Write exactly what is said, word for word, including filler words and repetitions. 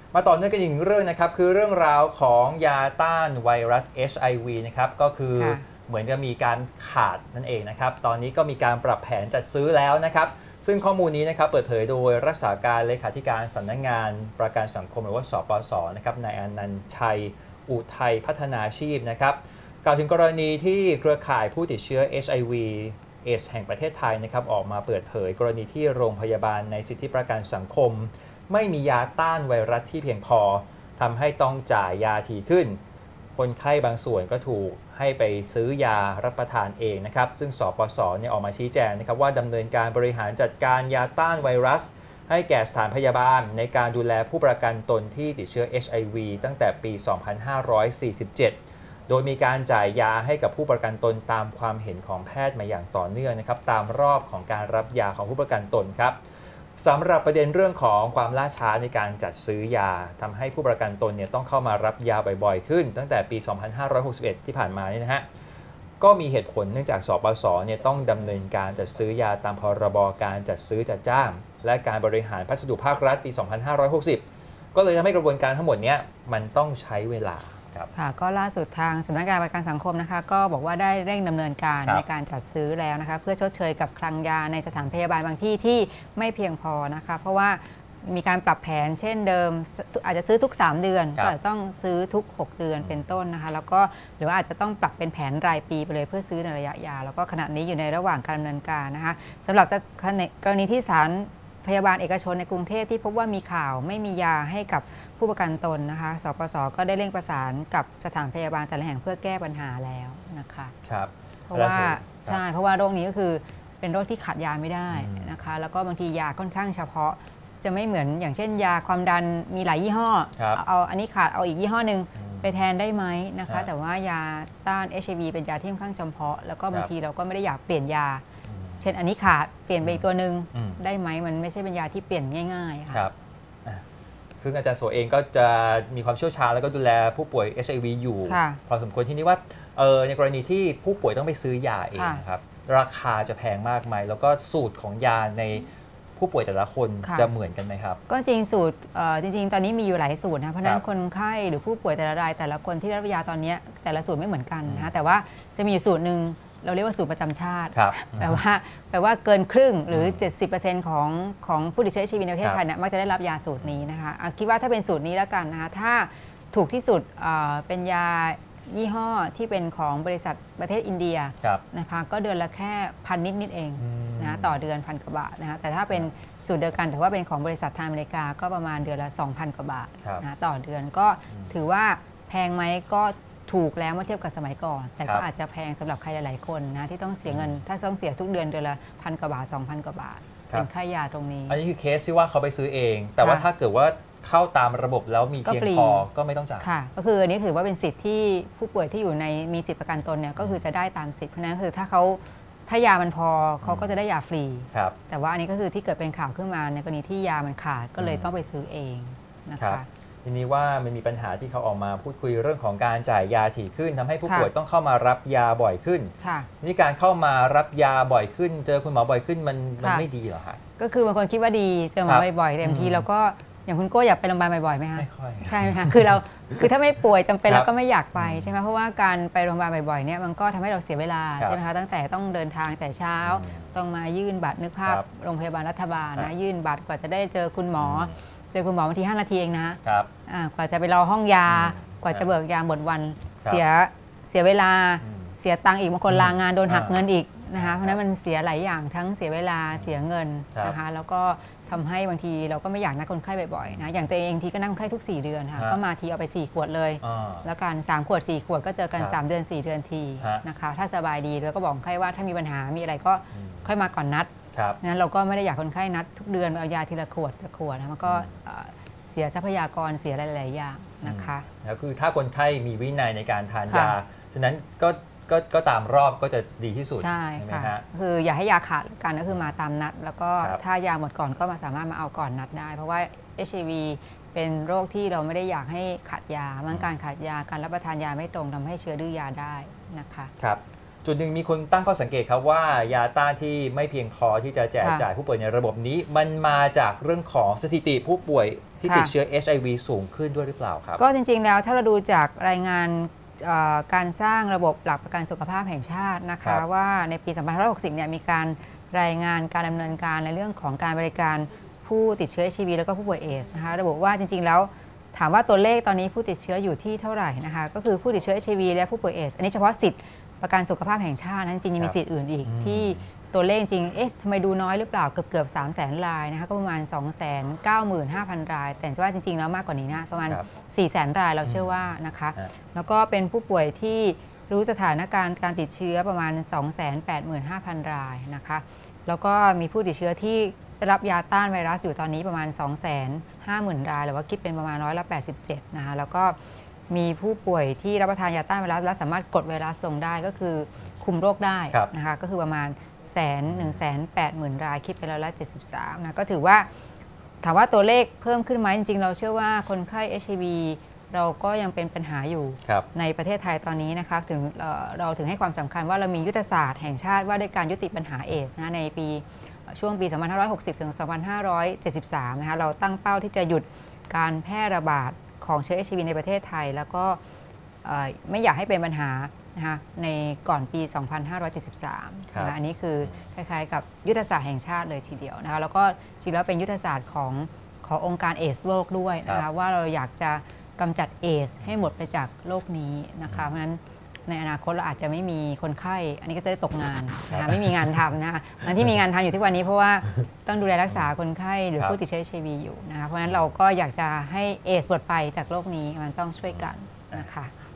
มาต่อเนื่องกันอีกเรื่องนะครับคือเรื่องราวของยาต้านไวรัส เอช ไอ วี นะครับก็คือเหมือนกับมีการขาดนั่นเองนะครับตอนนี้ก็มีการปรับแผนจัดซื้อแล้วนะครับซึ่งข้อมูลนี้นะครับเปิดเผยโดยรักษาการเลขาธิการสำนักงานประกันสังคมหรือว่าสปส.นะครับนายอนันต์ชัยอุทัยพัฒนาชีพนะครับกล่าวถึงกรณีที่เครือข่ายผู้ติดเชื้อ เอช ไอ วี เอดส์แห่งประเทศไทยนะครับออกมาเปิดเผยกรณีที่โรงพยาบาลในสิทธิประกันสังคมไม่มียาต้านไวรัสที่เพียงพอทำให้ต้องจ่ายยาถี่ขึ้นคนไข้บางส่วนก็ถูกให้ไปซื้อยารับประทานเองนะครับซึ่งสปส.เนี่ยออกมาชี้แจงนะครับว่าดำเนินการบริหารจัดการยาต้านไวรัสให้แก่สถานพยาบาลในการดูแลผู้ประกันตนที่ติดเชื้อ เอช ไอ วี ตั้งแต่ปี สองพันห้าร้อยสี่สิบเจ็ด โดยมีการจ่ายยาให้กับผู้ประกันตนตามความเห็นของแพทย์มาอย่างต่อเนื่องนะครับตามรอบของการรับยาของผู้ประกันตนครับสำหรับประเด็นเรื่องของความล่าช้าในการจัดซื้อยาทำให้ผู้ประกันตนเนี่ยต้องเข้ามารับยาบ่อยๆขึ้นตั้งแต่ปี สองพันห้าร้อยหกสิบเอ็ด ที่ผ่านมานี่นะฮะก็มีเหตุผลเนื่องจากสปส.เนี่ยต้องดำเนินการจัดซื้อยาตามพรบการจัดซื้อจัดจ้างและการบริหารพัสดุภาครัฐปี สองพันห้าร้อยหกสิบ ก็เลยทำให้กระบวนการทั้งหมดนี้มันต้องใช้เวลาค่ะก็ล่าสุดทางสำนักงานประกันสังคมนะคะก็บอกว่าได้เร่งดำเนินการในการจัดซื้อแล้วนะคะเพื่อชดเชยกับคลังยาในสถานพยาบาลบางที่ที่ไม่เพียงพอนะคะเพราะว่ามีการปรับแผนเช่นเดิมอาจจะซื้อทุกสามเดือนก็ต้องซื้อทุกหกเดือนเป็นต้นนะคะแล้วก็หรือว่าอาจจะต้องปรับเป็นแผนรายปีไปเลยเพื่อซื้อในระยะยาวแล้วก็ขณะนี้อยู่ในระหว่างการดำเนินการนะคะสำหรับกรณีที่ศาลพยาบาลเอกชนในกรุงเทพที่พบว่ามีข่าวไม่มียาให้กับผู้ประกันตนนะคะสปส.ก็ได้เร่งประสานกับสถานพยาบาลแต่ละแห่งเพื่อแก้ปัญหาแล้วนะคะครับเพราะว่าใช่เพราะว่าโรคนี้ก็คือเป็นโรคที่ขาดยาไม่ได้นะคะแล้วก็บางทียาค่อนข้างเฉพาะจะไม่เหมือนอย่างเช่นยาความดันมีหลายยี่ห้อเอาอันนี้ขาดเอาอีกยี่ห้อหนึ่งไปแทนได้ไหมนะคะแต่ว่ายาต้าน เอช ไอ วี เป็นยาที่ค่อนข้างจำเพาะแล้วก็บางทีเราก็ไม่ได้อยากเปลี่ยนยาเช่นอันนี้ขาดเปลี่ยนไปอีกตัวหนึ่งได้ไหมมันไม่ใช่เป็นยาที่เปลี่ยนง่ายๆค่ะครับซึ่งอาจารย์โสเองก็จะมีความเชี่ยวชาญแล้วก็ดูแลผู้ป่วย เอช ไอ วี อยู่พอสมควรที่นี้ว่าเออในกรณีที่ผู้ป่วยต้องไปซื้อยาเองครับราคาจะแพงมากไหมแล้วก็สูตรของยาในผู้ป่วยแต่ละคนจะเหมือนกันไหมครับก็จริงสูตรจริงๆตอนนี้มีอยู่หลายสูตรนะเพราะนั้นคนไข้หรือผู้ป่วยแต่ละรายแต่ละคนที่รับยาตอนนี้แต่ละสูตรไม่เหมือนกันนะแต่ว่าจะมีอยู่สูตรหนึ่งเราเรียกว่าสูตรประจำชาติแปลว่าแปลว่าเกินครึ่งหรือ เจ็ดสิบเปอร์เซ็นต์ ของของผู้ติดเชื้อ เอช ไอ วี ในประเทศไทยเนี่ยมักจะได้รับยาสูตรนี้นะคะคิดว่าถ้าเป็นสูตรนี้แล้วกันนะคะถ้าถูกที่สุดเป็นยายี่ห้อที่เป็นของบริษัทประเทศอินเดียนะคะก็เดือนละแค่พันนิดนิดเองนะต่อเดือนพันกว่าบาทนะคะแต่ถ้าเป็นสูตรเดียวกันแต่ว่าเป็นของบริษัททางอเมริกาก็ประมาณเดือนละ สองพัน กว่าบาทนะต่อเดือนก็ถือว่าแพงไหมก็ถูกแล้วเมื่อเทียบกับสมัยก่อนแต่ก็อาจจะแพงสำหรับใครหลายๆคนนะที่ต้องเสียเงินถ้าต้องเสียทุกเดือนเดือนละพันกว่าบาท สองพัน กว่าบาทเป็นค่ายาตรงนี้อันนี้คือเคสที่ว่าเขาไปซื้อเองแต่ว่าถ้าเกิดว่าเข้าตามระบบแล้วมีเพียงพอก็ไม่ต้องจ่ายค่ะก็คืออันนี้ถือว่าเป็นสิทธิ์ที่ผู้ป่วยที่อยู่ในมีสิทธิประกันตนเนี่ยก็คือจะได้ตามสิทธิ์เพราะนั้นคือถ้าเขาถ้ายามันพอเขาก็จะได้ยาฟรีแต่ว่าอันนี้ก็คือที่เกิดเป็นข่าวขึ้นมาในกรณีที่ยามันขาดก็เลยต้องไปซื้อเองนะคะทีนี้ว่ามันมีปัญหาที่เขาออกมาพูดคุยเรื่องของการจ่ายยาถี่ขึ้นทำให้ผู้ป่วยต้องเข้ามารับยาบ่อยขึ้นนี่การเข้ามารับยาบ่อยขึ้นเจอคุณหมอบ่อยขึ้นมันมันไม่ดีเหรอคะก็คือบางคนคิดว่าดีเจอหมอบ่อยๆแต่บางทีเราก็อย่างคุณโก้อยากไปโรงพยาบาลบ่อยๆไหมคะไม่ค่อยใช่ไหมคะคือเราคือถ้าไม่ป่วยจำเป็นเราก็ไม่อยากไปใช่ไหมเพราะว่าการไปโรงพยาบาลบ่อยๆเนี่ยมันก็ทำให้เราเสียเวลาใช่ไหมคะตั้งแต่ต้องเดินทางแต่เช้าต้องมายื่นบัตรนึกภาพโรงพยาบาลรัฐบาลนะยื่นบัตรกว่าจะได้เจอคุณหมอเจอคุณหมอบางทีห้านาทีเองนะกว่าจะไปรอห้องยากว่าจะเบิกยาหมดวันเสียเสียเวลาเสียตังค์อีกบางคนลางานโดนหักเงินอีกนะคะเพราะนั้นมันเสียหลายอย่างทั้งเสียเวลาเสียเงินนะคะแล้วก็ทำให้บางทีเราก็ไม่อยากนัดคนไข้บ่อยๆนะอย่างตัวเองทีก็นัดคนไข้ทุกสี่เดือนค่ะก็มาทีเอาไปสี่ขวดเลยแล้วกันสามขวดสี่ขวดก็เจอกันสามเดือนสี่เดือนทีนะคะถ้าสบายดีแล้วก็บอกคนไข้ว่าถ้ามีปัญหามีอะไรก็ค่อยมาก่อนนัดนั้นเราก็ไม่ได้อยากคนไข้นัดทุกเดือนเอายาทีละขวดละขวดนะมันก็เสียทรัพยากรเสียหลายๆอย่างนะคะแล้วคือถ้าคนไข้มีวินัยในการทานยาฉะนั้นก็ก็ก็ตามรอบก็จะดีที่สุดใช่ค่ะคืออย่าให้ยาขาดกันก็คือมาตามนัดแล้วก็ถ้ายาหมดก่อนก็มาสามารถมาเอาก่อนนัดได้เพราะว่า เอช ไอ วี เป็นโรคที่เราไม่ได้อยากให้ขาดยามันการขาดยาการรับประทานยาไม่ตรงทำให้เชื้อดื้อยาได้นะคะครับจจุดหนึ่งมีคนตั้งข้อสังเกตครับว่ายาต้านที่ไม่เพียงพอที่จะแจกจ่ายผู้ป่วยในระบบนี้มันมาจากเรื่องของสถิติผู้ป่วยที่ติดเชื้อ เอช ไอ วี สูงขึ้นด้วยหรือเปล่าครับก็จริงๆแล้วถ้าเราดูจากรายงานการสร้างระบบหลักประกันสุขภาพแห่งชาตินะคะว่าในปี สองพันห้าร้อยหกสิบ เนี่ยมีการรายงานการดำเนินการในเรื่องของการบริการผู้ติดเชื้อ เอช ไอ วี แล้วก็ผู้ป่วยเอดส์นะคะระบุว่าจริงๆแล้วถามว่าตัวเลขตอนนี้ผู้ติดเชื้ออยู่ที่เท่าไหร่นะคะก็คือผู้ติดเชื้อ เอช ไอ วี และผู้ป่วยเอดส์อันนี้เฉพาะสิทธิ์ประกันสุขภาพแห่งชาตินะจริงๆยังมีสิทธิ์อื่นอีกที่ตัวเลขจริงเอ๊ะทำไมดูน้อยหรือเปล่าเกือบเกือบสามแสนรายนะคะก็ประมาณ สองแสนเก้าหมื่นห้าพัน รายแต่ว่าจริงๆแล้วมากกว่านี้นะประมาณ สี่แสน รายเราเชื่อว่านะคะแล้วก็เป็นผู้ป่วยที่รู้สถานการณ์การติดเชื้อประมาณ สองแสนแปดหมื่นห้าพัน รายนะคะแล้วก็มีผู้ติดเชื้อที่รับยาต้านไวรัสอยู่ตอนนี้ประมาณ สองแสนห้าหมื่น รายหรือว่าคิดเป็นประมาณร้อยละแปดสิบเจ็ดนะคะแล้วก็มีผู้ป่วยที่รับประทานยาต้านไวรัสและสามารถกดไวรัสลงได้ก็คือคุมโรคได้นะคะก็คือประมาณแสนหนึ่งแสนแปดหมื่นรายคิดเป็นร้อยละเจ็ดสิบสามนะก็ถือว่าถามว่าตัวเลขเพิ่มขึ้นไหมจริงๆเราเชื่อว่าคนไข้ เอช ไอ วี เราก็ยังเป็นปัญหาอยู่ในประเทศไทยตอนนี้นะคะถึงเอ่อเราถึงให้ความสำคัญว่าเรามียุทธศาสตร์แห่งชาติว่าด้วยการยุติปัญหาเอดส์นะในปีช่วงปี สองพันห้าร้อยหกสิบ ถึง สองพันห้าร้อยเจ็ดสิบสาม นะคะเราตั้งเป้าที่จะหยุดการแพร่ระบาดของเชื้อ เอช ไอ วี ในประเทศไทยแล้วก็ไม่อยากให้เป็นปัญหานะคะในก่อนปี สองพันห้าร้อยเจ็ดสิบสาม นะคะอันนี้คือคล้ายๆกับยุทธศาสตร์แห่งชาติเลยทีเดียวนะคะแล้วก็จริงแล้วเป็นยุทธศาสตร์ของขององค์การเอดส์โลกด้วยนะคะว่าเราอยากจะกำจัดเอดส์ให้หมดไปจากโลกนี้นะคะเพราะฉะนั้นในอนาคตเราอาจจะไม่มีคนไข้อันนี้ก็จะได้ตกงานนะคะไม่มีงานทำนะคะอันที่มีงานทำอยู่ที่วันนี้เพราะว่าต้องดูแลรักษาคนไข้หรือผู้ติดเชื้อ เอช ไอ วี อยู่นะคะเพราะฉะนั้นเราก็อยากจะให้เอดส์หมดไปจากโลกนี้มันต้องช่วยกันนะคะ